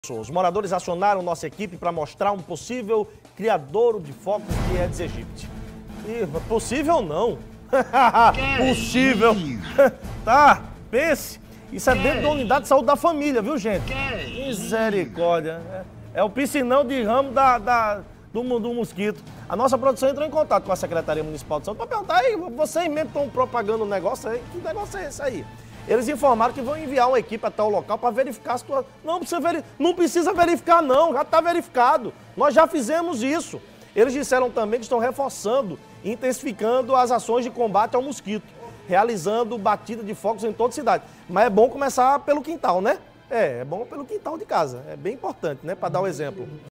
Os moradores acionaram nossa equipe para mostrar um possível criadouro de focos de Aedes aegypti. E possível não. Possível. Tá, pense. Isso é dentro da unidade de saúde da família, viu, gente? Misericórdia. É o piscinão de ramo do mosquito. A nossa produção entrou em contato com a Secretaria Municipal de Saúde para perguntar, aí, vocês mesmo estão propagando um negócio aí? Que negócio é esse aí? Eles informaram que vão enviar uma equipe até o local para verificar a situação. Não precisa verificar não, já está verificado. Nós já fizemos isso. Eles disseram também que estão reforçando e intensificando as ações de combate ao mosquito, realizando batida de focos em toda a cidade. Mas é bom começar pelo quintal, né? É bom pelo quintal de casa. É bem importante, né? Para dar o exemplo.